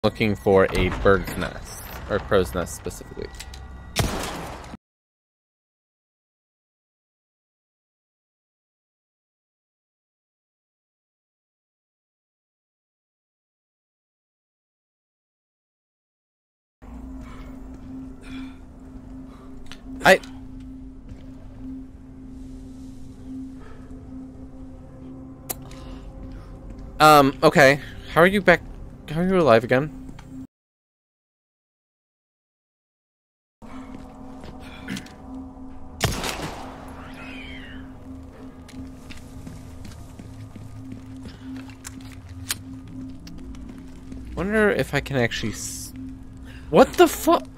Looking for a bird's nest, or crow's nest specifically. Okay. How are you back? How are you alive again? Wonder if I can actually what the fuck?